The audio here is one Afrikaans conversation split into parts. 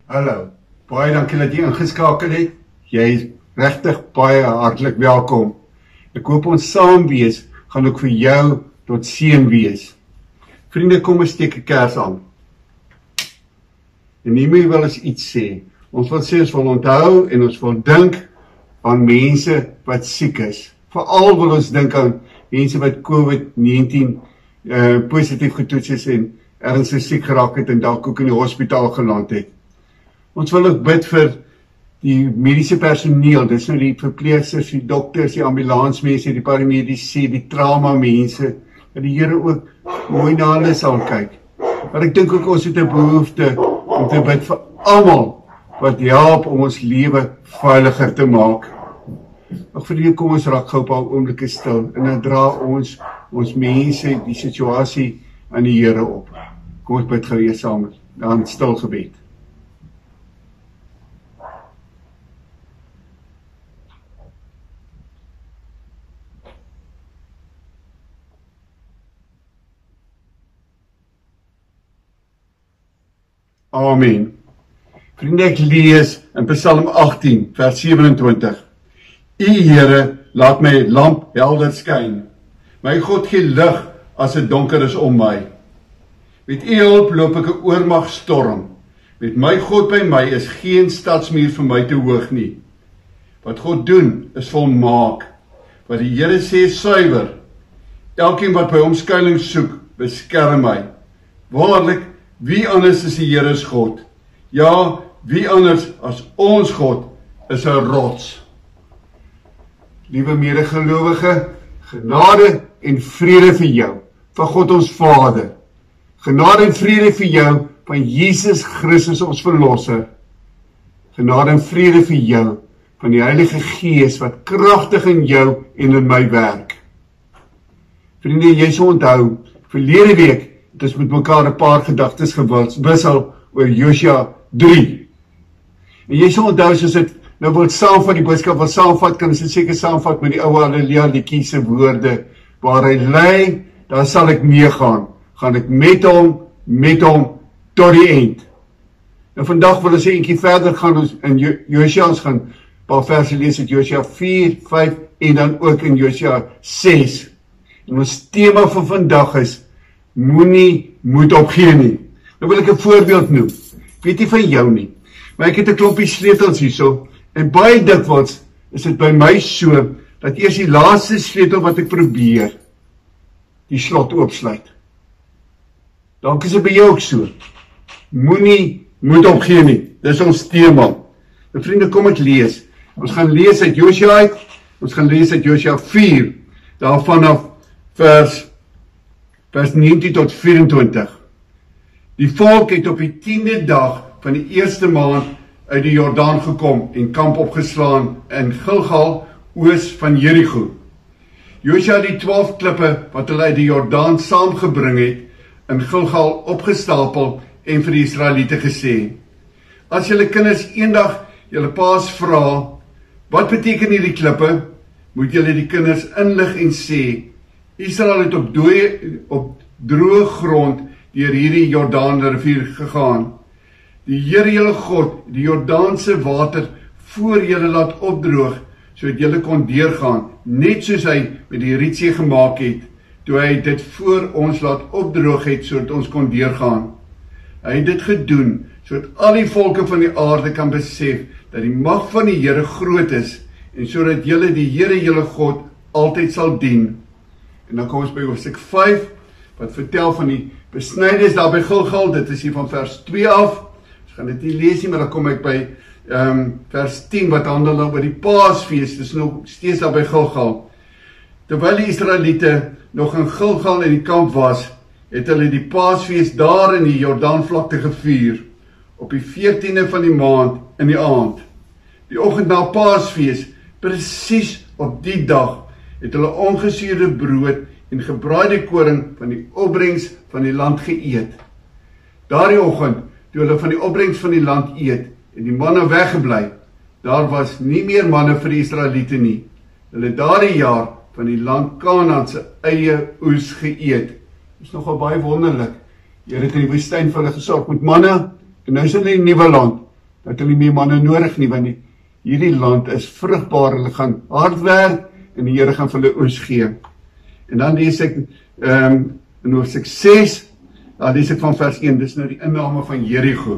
Hallo, baie dankie dat jy ingeskakel het. Jy is regtig baie hartlik welkom. Ek hoop ons saam wees gaan ook vir jou tot seën wees. Vriende, kom ons steek 'n kers aan. En nie wil ons iets sê. Ons wil sê ons wil onthou en ons wil dink aan mense wat siek is. Veral wil ons dink aan mense wat COVID-19 positief getoets is en ernstig siek geraak het en dalk ook in die hospitaal geland het. Ons wil ook bid vir die mediese personeel, dis nou die verpleegsters, die dokters, die ambulansmense, die paramedici, die trauma mense, dat die Here ook mooi na hulle sal kyk. Maar ek dink ook ons het 'n behoefte om te bid vir almal wat help om ons lewe veiliger te maak. Nog vir die kom ons raak gou 'n paar oomblikke stil en dan dra ons mense die situasie aan die Here op. Kom ons bid gou weer saam, dan stil gebed. Amen. Vriende, ek lees in Psalm 18, vers 27. U Here, laat my lamp helder skyn. My God gee lig as dit donker is om my. Met u hulp loop ek 'n oormagstorm. Met my God by my is geen stadsmuur vir my te hoog nie. Wat God doen is volmaak. Wat die Here sê is suiwer. Elkeen wat by hom skuilings soek, beskerm my. Waarlik, wie anders is die Here se God? Ja, wie anders as ons God is 'n rots. Liewe medegelowige, genade en vrede vir jou, van God ons Vader. Genade en vrede vir jou, van Jesus Christus ons Verlosser. Genade en vrede vir jou, van die Heilige Gees, wat kragtig in jou en in my werk. Vriende, jy sal onthou, verlede week, het ons met mekaar 'n paar gedagtes gewissel oor Josua 3. En jy sal onthou, soos dit nou wil saamvat, die boodskap wil saamvat, kan ons dit seker saamvat met die ou Halleluja liedjie se woorde, waar hy lei, daar sal ek meegaan, gaan ek met hom, tot die eind. Nou vandag wil ons 'n eentjie verder gaan, ons in Josua, ons gaan 'n paar verse lees uit Josua 4, 5 en dan ook in Josua 6. En ons tema van vandag is, moenie moed opgee nie. Nou wil ek 'n voorbeeld noem. Ek weet nie van jou nie, maar ek het 'n klompie sleutels hierso, en baie dikwels is dit by my so, dat eers die laaste sleutel wat ek probeer, die slot oopsluit. Dalk is dit by jou ook so. Moenie moed opgee nie. Dis ons tema. En vriende, kom ek lees. Ons gaan lees uit Josua uit, ons gaan lees uit Josua 4, daar vanaf vers 19 tot 24. Die volk het op die 10de dag van die eerste maand uit die Jordaan gekom en kamp opgeslaan in Gilgal, oos van Jericho. Josua het die 12 klippe wat hulle uit die Jordaan saamgebring het, in Gilgal opgestapel en vir die Israeliete gesê, as julle kinders eendag julle paas vra, wat beteken hierdie klippe, moet julle die kinders inlig en sê, Israel het op droë grond deur hierdie Jordaan rivier gegaan. Die Here julle God, die Jordaanse water voor julle laat opdroog, sodat julle kon deurgaan, net soos hy met die Rietsee gemaak het, toe hy dit voor ons laat opdroog het, sodat ons kon deurgaan. Hy het dit gedoen, sodat al die volke van die aarde kan besef, dat die mag van die Here groot is, en sodat julle die Here julle God altyd sal dien. En dan kom ons by hoofstuk 5, wat vertel van die besnydenis daar by Gilgal, dit is hier van vers 2 af, ons gaan dit nie lees nie, maar dan kom ek by vers 10, wat handel oor die Paasfees, dis nog steeds daar by Gilgal. Terwyl die Israeliete nog in Gilgal in die kamp was, het hulle die Paasfees daar in die Jordaanvlakte gevier, op die 14de van die maand in die aand. Die oggend na Paasfees, presies op die dag, het hulle ongesuurde brood en gebraaide koring van die opbrengs van die land geëet. Daardie oggend, toe hulle van die opbrengs van die land eet, en die manne weggebly, daar was nie meer manne vir die Israeliete nie. Hulle het daardie jaar van die land Kanaan se eie oes geëet. Dit is nogal baie wonderlik. Here het in die woestyn vir hulle gesorg met manna, en nou is hulle in die nuwe land, dat hulle meer manne nodig nie, want hierdie land is vrugbaar, hulle gaan hard werk, en die Here gaan vir hulle oes gee. En dan lees ek, in hoofstuk 6, dan lees ek van vers 1, dis nou die inname van Jericho.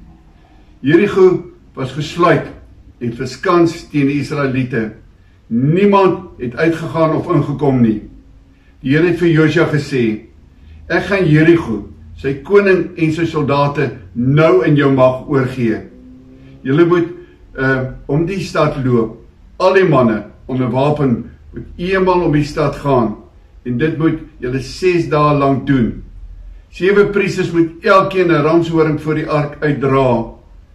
Jericho was gesluit, en verskans teen die Israeliete. Niemand het uitgegaan of ingekom nie. Die Here het vir Josua gesê, ek gaan Jericho, sy koning en sy soldate nou in jou mag oorgee. Julle moet om die stad loop, al die manne onder wapen moet eenmal om die stad gaan, en dit moet julle 6 dae lang doen. 7 priesters moet elkeen 'n ramshoring voor die ark uitdra.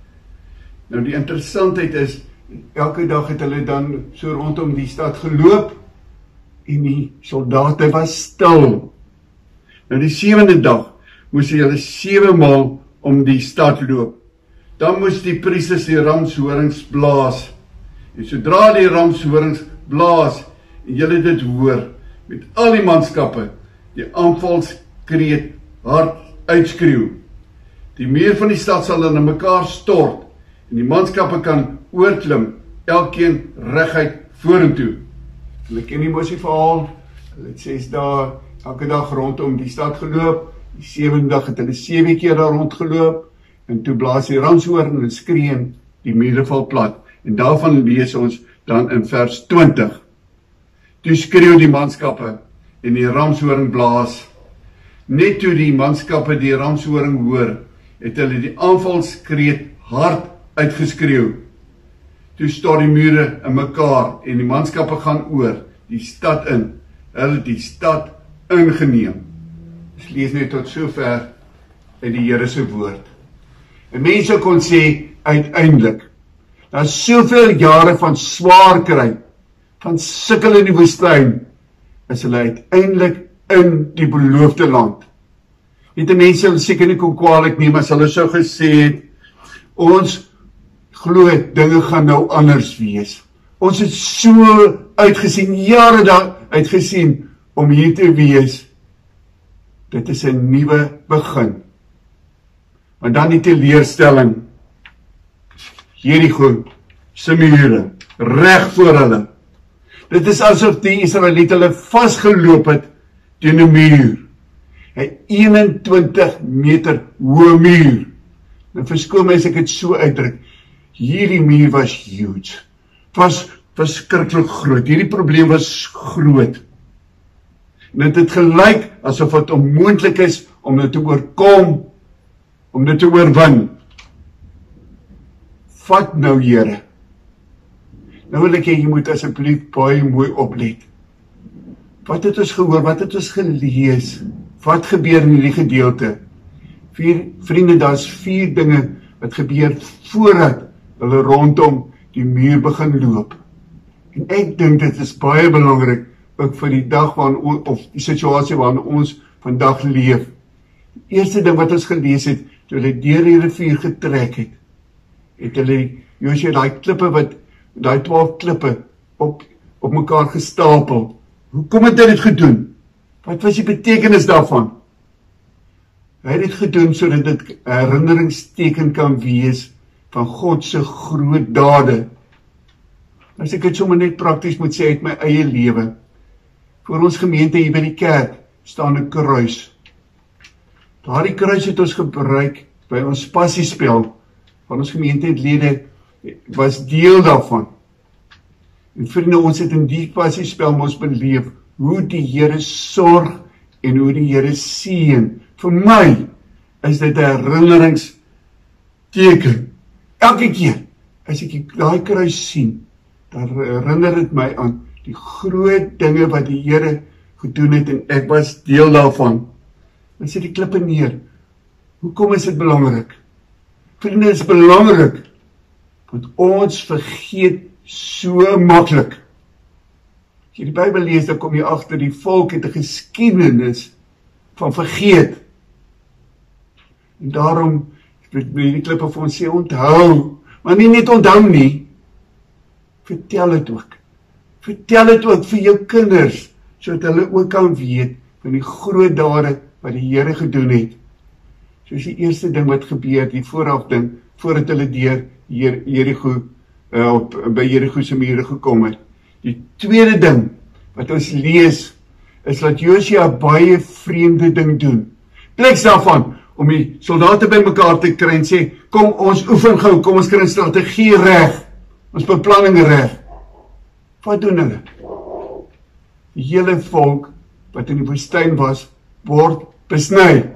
Nou die interessantheid is, elke dag het hulle dan so rondom die stad geloop, en die soldate was stil. Nou die 7de dag moes hulle 7 maal om die stad loop. Dan moes die priesters die ramshorings blaas. En sodra die ramshorings blaas, en julle dit hoor, met al die manskappe, die aanvalskreet hard uitskreeu. Die muur van die stad sal in mekaar stort, en die manskappe kan oorklim, elkeen reguit vorentoe. Hulle ken die mosie verhaal, hulle het 6 dae, elke dag rondom die stad geloop, die 7de dag het hulle 7 keer daar rondgeloop, en toe blaas die ramshoring en skree, die mure val plat, en daarvan lees ons dan in vers 20. Toe skreeu die manskappe, en die ramshoring blaas. Net toe die manskappe die ramshoring hoor, het hulle die aanvalskreet hard uitgeskreeu. Toe stort die mure in mekaar, en die manskappe gaan oor, die stad in. Hulle het die stad ingeneem. Ons lees net tot sover uit die Here se woord. En mense kon sê, uiteindelik, na soveel jare van swaar kry, van sukkel in die woestyn, is hulle uiteindelik in die beloofde land. Die mense hulle seker nie kon kwaadlik neem as hulle sou gesê het, ons glo dinge gaan nou anders wees. Ons het so uitgesien, jare daar uitgesien, om hier te wees. Dit is 'n nuwe begin. Maar dan die teleurstelling. Jericho se mure, reg voor hulle. Dit is asof die Israeliete hulle vasgeloop het teen 'n muur. 'n 21 meter hoë muur. En verskoon my as ek dit so uitdruk. Hierdie muur was huge. Was verskriklik groot. Hierdie probleem was groot. En dit het gelyk asof dit onmoontlik is om dit te oorkom, om dit te oorwin. Vat nou, Here. Nou wil ek hê jy moet asseblief baie mooi oplet. Wat het ons gehoor? Wat het ons gelees? Wat gebeur in hierdie gedeelte? Vriende, daar's 4 dinge wat gebeur voordat hulle rondom die muur begin loop. En ek dink dit is baie belangrik ook vir die dag waarin of die situasie waarin ons vandag leef. Die eerste ding wat ons gelees het, toe hulle deur die rivier getrek het hulle Josua daai 12 klippe op mekaar gestapel. Hoekom het hy dit gedoen? Wat was die betekenis daarvan? Hy het dit gedoen sodat dit 'n herinneringsteken kan wees van God se groot dade. As ek dit sommer net prakties moet sê uit my eie lewe. Voor ons gemeente hier by die kerk staan 'n kruis. Daardie kruis het ons gebruik by ons passiespel van ons gemeentelede was deel daarvan. En vriende, ons het in die passiespel ons beleef hoe die Here sorg en hoe die Here seën. Vir my is dit 'n herinneringsteken. Elke keer as ek daai kruis sien, dan herinner dit my aan die groot dinge wat die Here gedoen het en ek was deel daarvan. Dan sit die klippe neer. Hoekom is dit belangrik? Vriende, dit is belangrik want ons vergeet so maklik. As jy die Bybel lees, dan kom jy agter die volk het 'n geskiedenis van vergeet. En daarom wil die klippe vir ons sê, onthou, maar nie net onthou nie, vertel het ook. Vertel het ook vir jou kinders, sodat hulle ook kan weet van die groot dade wat die Here gedoen het. Soos die eerste ding wat gebeur, die vooraf ding, voordat hulle deur Jericho, by Jericho se mure gekom het. Die tweede ding wat ons lees, is dat Josua baie vreemde ding doen. Pleks daarvan, om die soldate by mekaar te kry en sê, kom ons oefen gou, kom ons kry 'n strategie reg, ons beplanning reg. Wat doen hulle? Die hele volk wat in die woestyn was, word besny.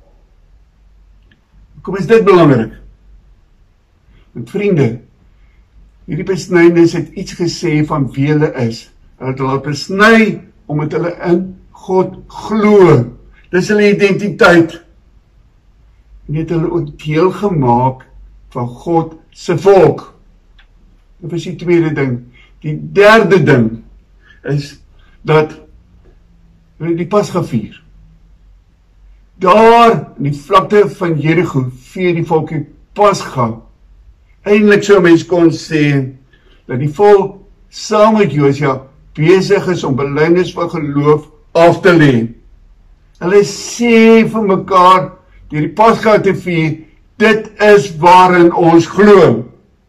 Kom is dit belangrik? Want vriende, hierdie besnydenis het iets gesê van wie hulle is. Hulle het hulle besny omdat hulle in God glo. Dis hulle identiteit. En het hulle ook deel gemaak van God se volk. Dit was die tweede ding. Die derde ding is dat hulle die Pasga vier. Daar in die vlakte van Jericho vier die volk die Pasga. Eintlik sou mens kon sê dat die volk saam met Josua besig is om belydenis van geloof af te lê. Hulle sê vir mekaar deur die Pasga te vier, dit is waarin ons glo.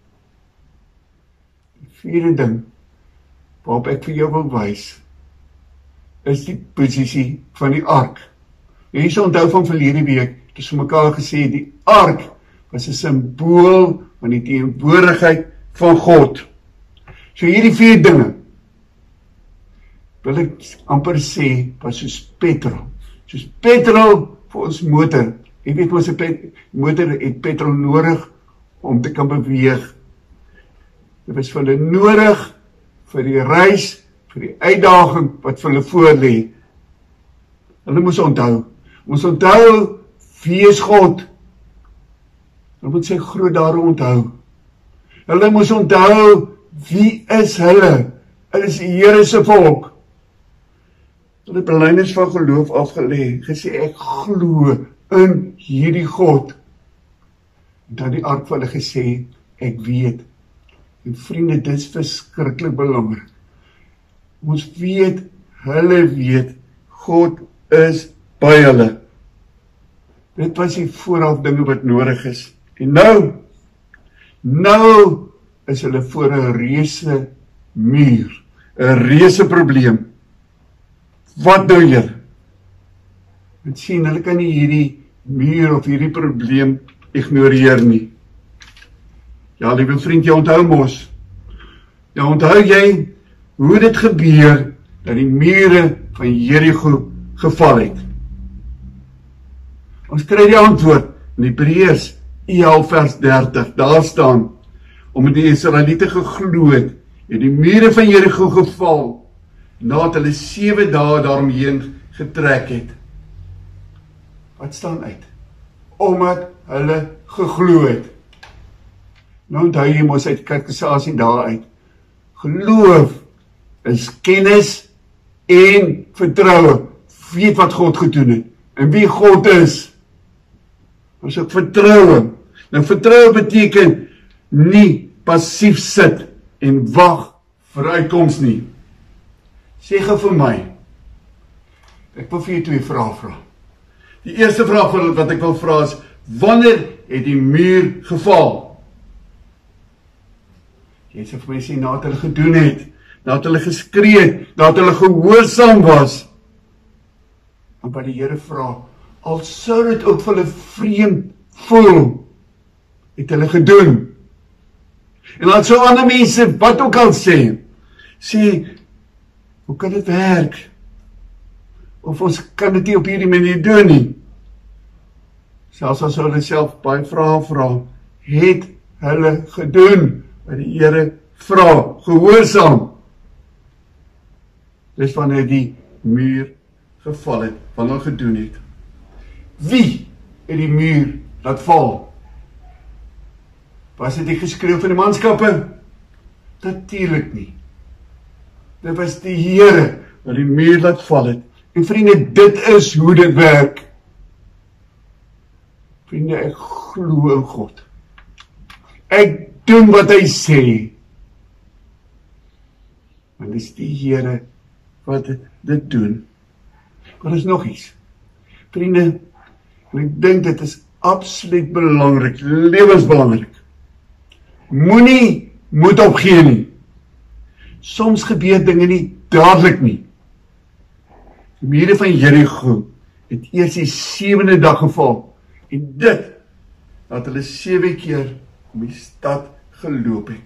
Die vierde ding waarop ek vir jou wil wys, is die posisie van die ark. Jy sal onthou van verlede week, het ons vir mekaar gesê, die ark was 'n simbool van die teenwoordigheid van God. So hierdie vier dinge, wil ek amper sê, was soos petrol. Soos petrol vir ons motor. Jy weet, ons motor het petrol nodig om te kan beweeg. Dit was vir hulle nodig vir die reis, vir die uitdaging wat vir hulle voorlê. Hulle moes onthou. Ons onthou wie is God. Hulle moet sy groot dade onthou. Hulle moes onthou wie is hulle. Hulle is die Here se volk. Hulle het belydenis van geloof afgelê, gesê ek glo in hierdie God. En dan die ark van hulle gesê, ek weet. En vriende, dit is verskriklik belangrik. Ons weet, hulle weet, God is by hulle. Dit was die vooraf dinge wat nodig is. En nou is hulle voor 'n reuse muur, 'n reuse probleem. Wat doen julle? En sien, hulle kan nie hierdie muur of hierdie probleem ignoreer nie. Ja, liewe vriend, jy onthou mos. Ja, onthou jy hoe dit gebeur dat die mure van Jericho geval het? Ons kry die antwoord in Hebreërs 11 vers 30. Daar staan, omdat die Israeliete geglo het, het die mure van Jericho geval, nadat hulle 7 dae daaromheen getrek het. Wat staan uit? Omdat hulle geglo het. Nou onthou jy mos uit katekisasie daaruit. Geloof is kennis en vertroue. Weet wat God gedoen het en wie God is. Ons ook vertroue. Nou vertroue beteken nie passief sit en wag vir uitkoms nie. Sê gou vir my. Ek wil vir jou 2 vrae vra. Die eerste vraag wat ek wil vra is, wanneer het die muur geval? Jy sê vir my sê, nadat hulle gedoen het, nadat hulle geskree het, nadat hulle gehoorsaam was. En wat die Here vra, al sou dit ook vir hulle vreemd voel, het hulle gedoen. En laat so ander mense, wat ook al sê, hoe kan dit werk? Of ons kan dit nie op hierdie manier doen nie. Selfs as hulle self baie vrae vra, het hulle gedoen wat die Here vra, gehoorsaam. Dis wanneer die muur geval het, wat hulle gedoen het. Wie het die muur laat val? Was dit die geskreeu van die manskappe? Natuurlik nie. Dit was die Here wat die muur laat val het. En vriende, dit is hoe dit werk. Vriende, ek glo in God. Ek doen wat hy sê. Want dit is die Here wat dit doen. Maar is nog iets. Vriende, en ek dink dit is absoluut belangrik, lewensbelangrik. Moenie moed opgee nie. Soms gebeur dinge nie dadelik nie. Die mure van Jericho het eers die 7de dag geval, en dit dat hulle 7 keer om die stad geloop het.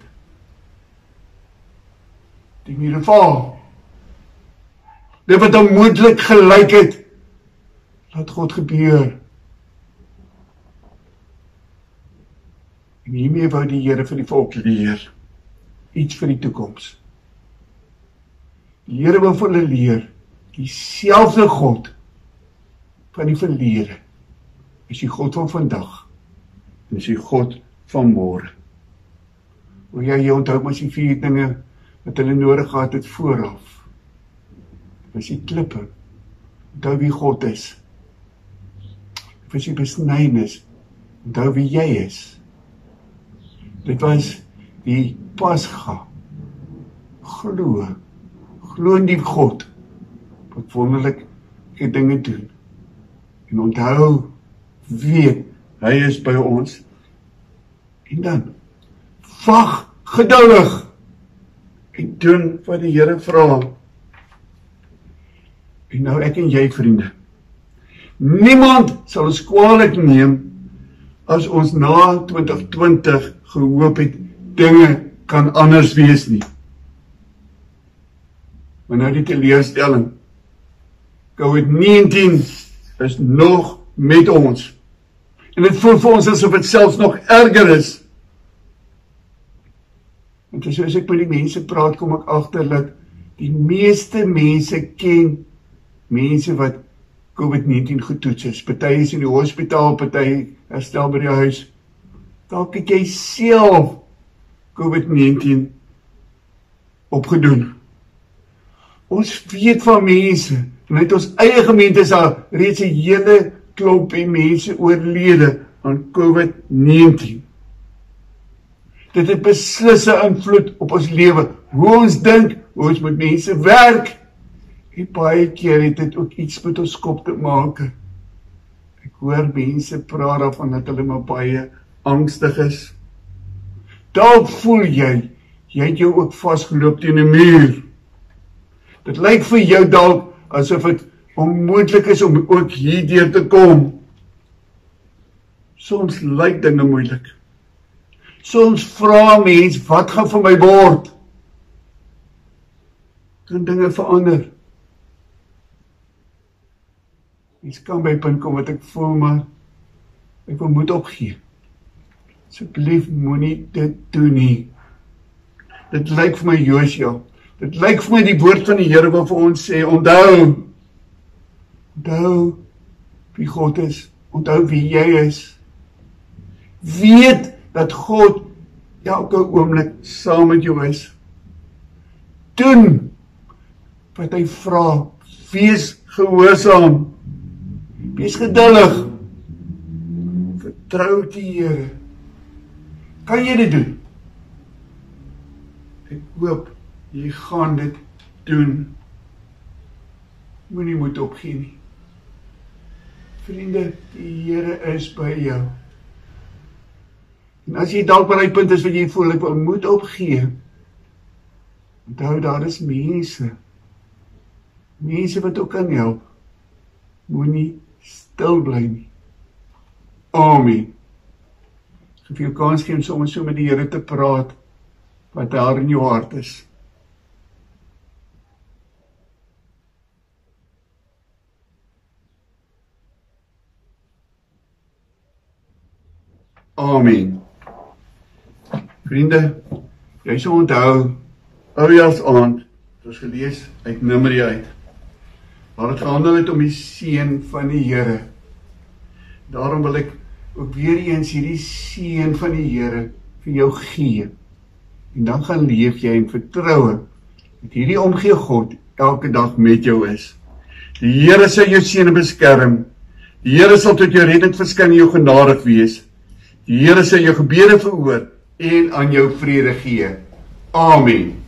Die mure val. Dit wat onmoontlik gelyk het, laat God gebeur. En hiermee wou die Here vir die volk leer, iets vir die toekoms. Die Here wil vir hulle leer, dieselfde God van die verlede is die God van vandag, en is die God van môre. O ja, jy onthou maar die 4 dinge wat hulle nodig gehad het vooraf. Dit was die klippe, onthou wie God is. Dit was die besnydenis, onthou wie jy is. Dit was die Pasga, glo in die God, wat wonderlike dinge doen. En onthou, weet, hy is by ons. En dan, wag geduldig, en doen wat die Here vra. En nou ek en jy, vriende, niemand sal ons kwaadlik neem, as ons na 2020 gehoop het, dinge kan anders wees nie. Maar nou die teleurstelling, COVID-19 is nog met ons. En dit voel vir ons asof het selfs nog erger is. Want soos ek met die mense praat, kom ek agter dat die meeste mense ken mense wat COVID-19 getoets is. Party is in die hospitaal, party herstel by die huis. Dalk het jy self COVID-19 opgedoen. Ons weet van mense, en uit ons eie gemeente is daar reeds 'n hele klompie mense oorlede aan COVID-19. Dit het beslis 'n invloed op ons lewe, hoe ons dink, hoe ons met mense werk, en baie keer het dit ook iets met ons kop te maak. Ek hoor mense praat daarvan dat hulle maar baie angstig is. Dalk voel jy het jou ook vasgeloop teen 'n muur. Dit lyk vir jou dalk asof dit onmoontlik is om ook hierdeur te kom. Soms lyk dinge moeilik. Soms vra mens, wat gaan vir my word? Kan dinge verander? Mens kan by 'n punt kom wat ek voel, maar ek wil moed opgee. Asseblief moenie dit doen nie. Dit lyk vir my Josua. Dit lyk vir my die woord van die Here wat vir ons sê, onthou wie God is, onthou wie jy is. Weet dat God elke oomblik saam met jou is. Doen wat hy vra, wees gehoorsaam, wees geduldig, vertrou die Here. Kan jy dit doen? Ek hoop jy gaan dit doen. Moenie moed opgee nie. Vriende, die Here is by jou. En as jy dalk by die punt is wat jy voel, ek wil moed opgee, onthou daar is mense wat ook kan help. Moenie stil bly nie. Amen. Geef jou kans gee om soms so met die Here te praat, wat daar in jou hart is. Amen. Vriende, jy sal onthou, Oujaarsaand, het ons gelees uit Numeri uit, waar het gehandel het om die seën van die Here. Daarom wil ek ook weer eens hierdie seën van die Here vir jou gee. En dan gaan leef jy in vertroue, dat hierdie omgee God elke dag met jou is. Die Here sal jou seën en beskerm. Die Here sal tot jou redding verskyn en jou genadig wees. Die Here sal jou gebede verhoor en aan jou vrede gee. Amen.